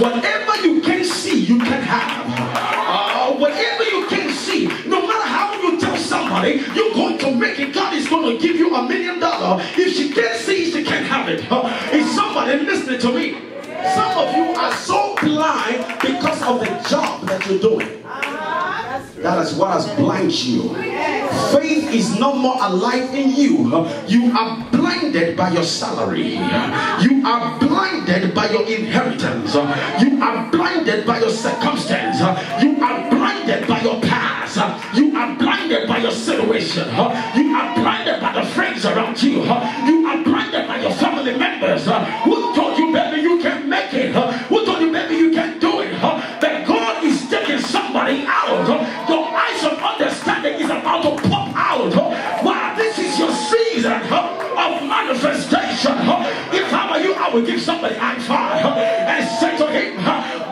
Whatever you can see, you can have. Whatever you can see, no matter how you tell somebody you're going to make it, God is going to give you $1 million. If she can't see, she can't have it. Is somebody listening to me? Some of you are so blind because of the job that you're doing. That is what has blinded you. Faith is no more alive in you. You are blinded by your salary. You are blinded by your inheritance. You are blinded by your circumstance. You are blinded by your past. You are blinded by your situation. You are blinded by the friends around you. You are blinded by your family members. Who told you, baby, you can make it? Who told you, baby, you can do it? That God is taking somebody out. Your eyes of understanding is about to pop out. Wow, this is your season of manifestation. If I were you, I would give somebody high five and say to him,